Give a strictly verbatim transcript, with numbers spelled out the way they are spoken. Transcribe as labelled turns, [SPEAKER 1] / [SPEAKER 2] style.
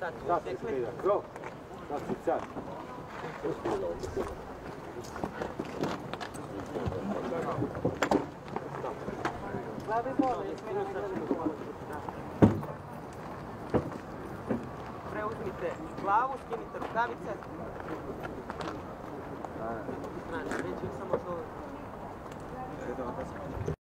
[SPEAKER 1] Sad
[SPEAKER 2] Sad si sviđa. Go. Sad si sad.
[SPEAKER 1] Glavi boli. Preuzmite glavu, skinite rukavice. Znači, neću samo zove.